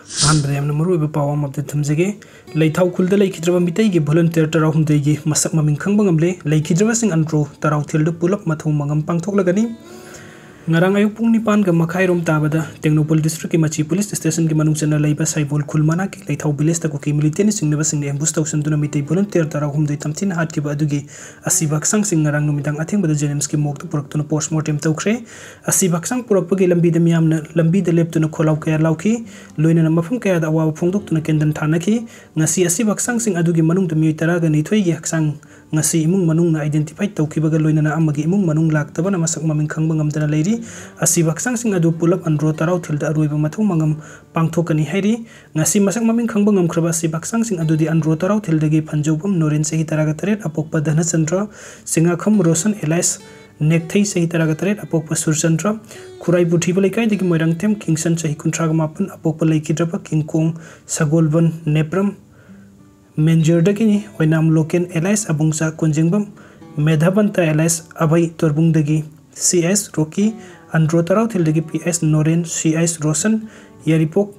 अहमद यामना मरुइबा पाव अमते थमजगे लेथाउ खुलदा लेखिद्रबा मितैगी volunteer तराहुमदैगी मसक ममिंग खंगबा ngamle लेखिद्रबा सिंग अंट्रो तराउ थिलद पुलप मथौ मंगम पांगथोकलगनी ngarang ayuk pung nipan ga makhairom tabada Technopol district ki machi police station ki manung chana leiba saibol khulmana ki leithau village ta ko ki military singneba sing ambush tawsan tuna mitei volunteer tarahum dei tamthin hat ki ba adugi asibak sang sing ngarang numidang athing bada jenems ki mok purak tuna postmortem tawkhre asibak sang purak pagi lambi da miyamna lambi da lep tuna kholau kaya lauki loina na mafum kaya da awa phongdok tuna kendan thanaki ngasi asibak sang sing adugi manung da mioi tara ga ni thoi gi haksang ngasi imung manung na identify tawkibaga loina na amagi imung manung laktabana masak maming khangba ngamdana leiri asibak sang sing adu pulap andro tarau thilda aroiba mathau mangam pangthokani hairi ngasi masak maming khangba ngamkhraba asibak sang sing adu di andro tarau thildagi phanjobam noren sehi taraga taret apokpa dhana chandra singa kham rosan elias nekthai sehi taraga taret apokpa surchandra khurai buthi balaikai digi moirang them kingsan sehi kuntraga mapan apokpa Leikhidraba kingkong sagolban nepram Menjerdagini Wainam Loken Elias Abungsa Kunjingbam Medhabanta Elias Abai Torbungdagi CS Rocky Androtarau Tildagi PS Noren CS Rosan Yaripok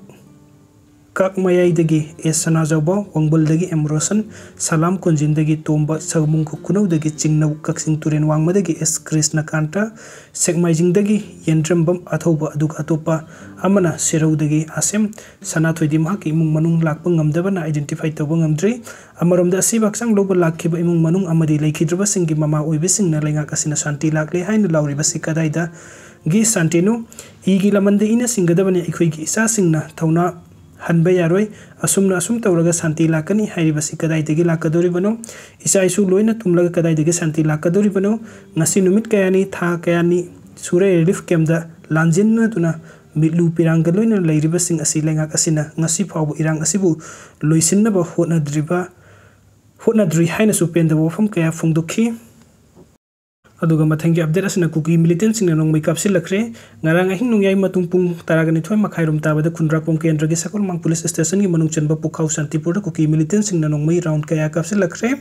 Kak Mayai S Sanazaba Wangbaldagi M Rosan Salam Kunjindagi Tomba Sagmung Kukunau dagi Chingnau Kaksing Turen Wangmadagi S Krishna Kanta Segmaijingdagi Yendrambam Athoba Aduk Atopa Amana Siraudagi Asem Sanathoi Dimhak Imung Manung Lakpang Ngamdabana identify Tawang Amdre Amaramda Sibaksang Lobo Lakiba Imung Manung Amadi Leikhidraba Singi Mama Oibising Nalenga Kasina Santi Lakle Hain Lauriba Sikadaida Gi Santino Igi Lamande Ina Singadabani Equigi Isa Singna Tauna Hanba YAROI asumna asum tawraga santi lakani hairibasi kadaidagi lakadoribano isa isu loina tumlaga kadaidagi santi lakadoribano ngasi numit kayani tha kayani sure relief camp da lanjinna tuna mitlu piranga loina leiribasing asi lenga kasina ngasi phawu irang asibu loisinna ba hotnadri haina supenda wofam kaya fungdokhi aduga mathangi update asina Kuki militant sing nong makeup silakre ngarang ahing nong yai matung pung taragani thoi makhairom tabada khunrak pong kendra gi sakol mang police station gi manung chenba pukhau santipur da Kuki militant sing nong mai round kaya kapsilakre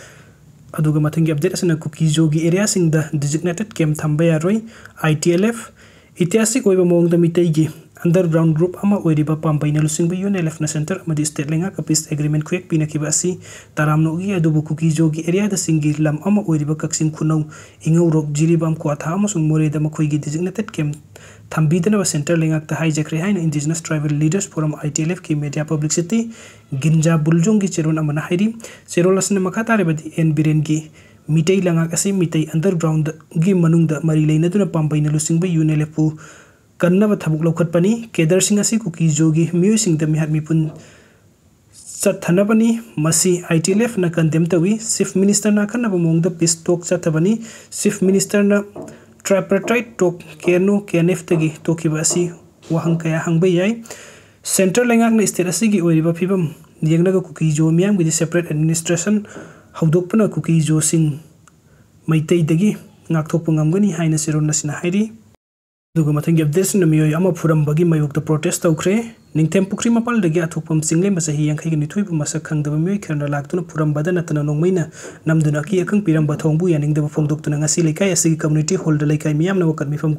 aduga mathangi update asina Kuki jogi Areasingda Digignated camp THAMBA YAROI ITLF ityasik oiba mong da Meeteigi underground group ama oiriba pambaina lusingba ITLF na center amadi state lenga ka peace agreement kwek pina kibasi taramno gi adubu Kuki jogi area da singi lam ama oiriba kaksing khunau ingau rok jiribam ko atha ama sung more da makhoi gi designated camp thambidana ba center lenga ta hijack re haina indigenous tribal leaders forum ITLF ki media publicity ginja buljong gi cheron amana hairi cherolasna makha tare badi en biren gi mitei langa kasi mitei underground gi manung da mari leina tuna pambaina lusingba ITLF pu kannaba thabuk lokhat pani kedar sing asi Kuki jogi miu sing da mihat mipun chathanabani masi ITLF na condemn tawi chief minister na khanaba mong da peace talk chathabani chief minister na tripartite talk keno KNF tagi tokiba asi wahang kaya hangba yai center lengak na state asi gi oiriba phibam yengnaga Kuki jo miam gi separate administration haudokpana Kuki jo sing maitei dagi ngakthokpa ngamgani haina siron nasina hairi duga mathangi updates na miyoi ama phuram bagi mayok da protest tawkhre ningthem pukri mapal dagi athokpam single masahi yankhai gi nithoi bu masak khangdaba miyoi kherna laktuna phuram badana tana nongmaina namduna ki akang piram bathongbu yaningdaba phongdok tuna ngasi lekai asi community hall da lekai miyam na wakat mifam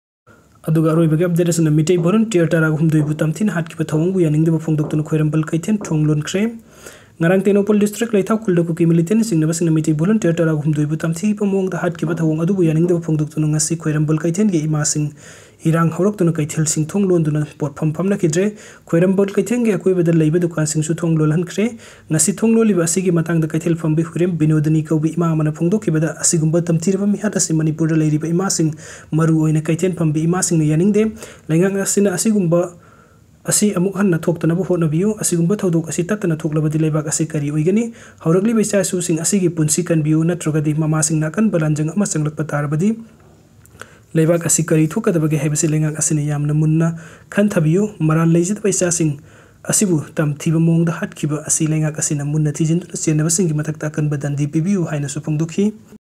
aduga aroi bagi updates na mitei volunteer tara humdoi bu tamthin hat ki bathongbu yaningdaba phongdok tuna khoirambal kaithen thonglon khre ngarang Technopol district leithau khulda Kuki militant singnaba singna mitei volunteer tara humdoi bu tamthi pamong da hat ki bathong adubu yaningdaba phongdok tuna ngasi khoirambal kaithen ge ima sing irang horok tuna kaithel sing thonglon duna potpham phamna kidre khoirambal kaithen ge akoi badal leiba dukan sing su thonglol hankhre ngasi thongloli ba asigi matang da kaithel phambi hurem binodani kaubi ima mana phongdok ki bada asigumba tamthirba mi hata si manipur da leiriba ima sing maruoina kaithen phambi ima sing na yaningde lengang asina asigumba asi amuk hanna thoktana bu hotna biu asigumba thodok asi tatana thoklabadi leibak asi kari oigani hauragli baisa su sing asigi punsi kan biu natrogadi mama sing nakan balanjang ama sanglak patarbadi leibak asi kari thokadabage hebasi lenga asini yamna munna khan thabiu maran leijit baisa sing asibu tam thiba mong da hat kiba asi lenga asina munna thijin senaba singi matakta kan badandi pibiu haina su phongdokhi